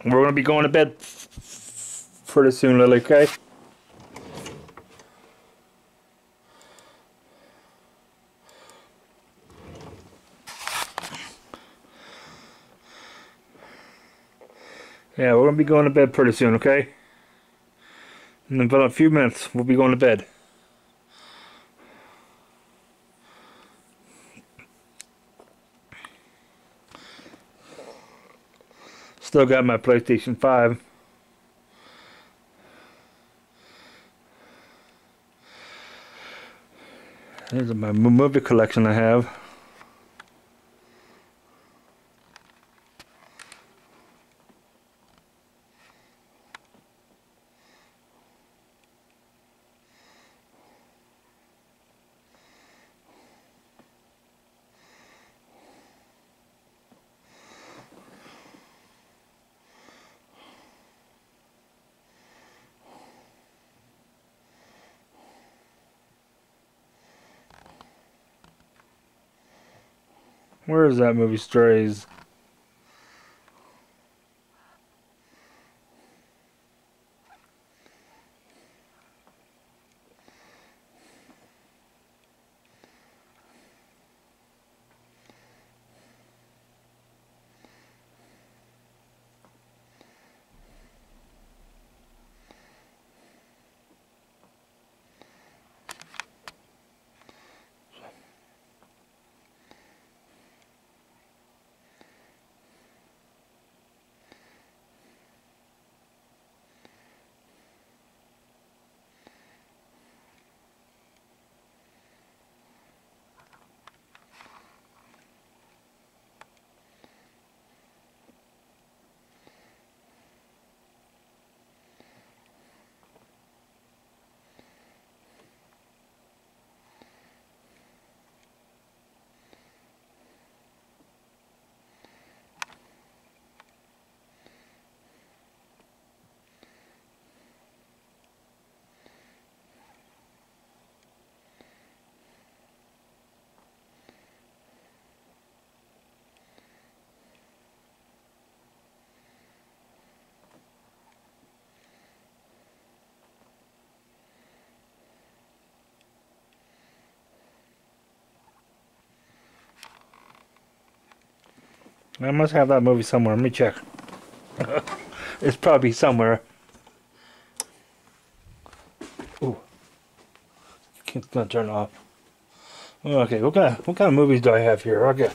We're gonna be going to bed pretty soon, Lily, okay? Yeah, we're gonna be going to bed pretty soon, okay? In about a few minutes, we'll be going to bed. Still got my PlayStation 5. Here's my movie collection I have. Where is that movie, Strays? I must have that movie somewhere. Let me check. It's probably somewhere. Ooh. It's gonna turn off. Okay, what kind of movies do I have here? Okay.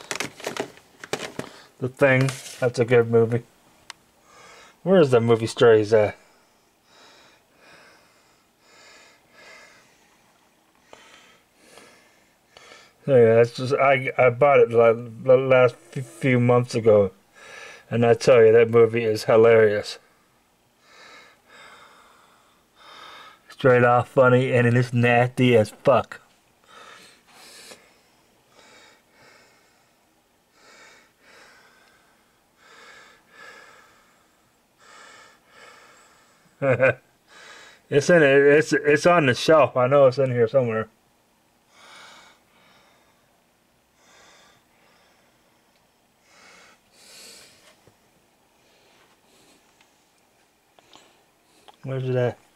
The Thing. That's a good movie. Where is that movie Strays at? Yeah, that's just I bought it the last few months ago, and I tell you that movie is hilarious. Straight off funny, and it is nasty as fuck. It's in it. It's on the shelf. I know it's in here somewhere. Where's it at?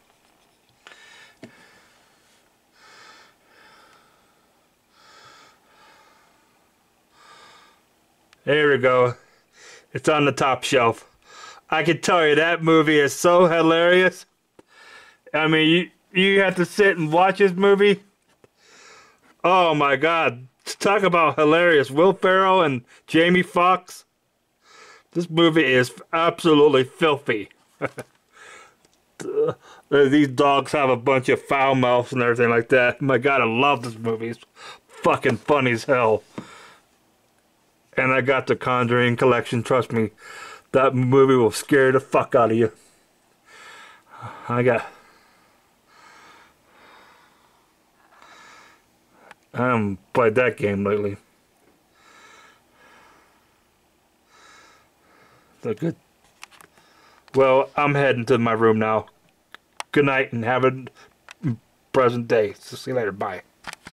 There we go. It's on the top shelf. I can tell you that movie is so hilarious. I mean, you have to sit and watch this movie. Oh my God. Talk about hilarious. Will Ferrell and Jamie Foxx. This movie is absolutely filthy. These dogs have a bunch of foul mouths and everything like that. My God, I love this movie. It's fucking funny as hell. And I got the Conjuring collection. Trust me, that movie will scare the fuck out of you. I haven't played that game lately. So good. Well, I'm heading to my room now. Good night and have a pleasant day. See you later. Bye.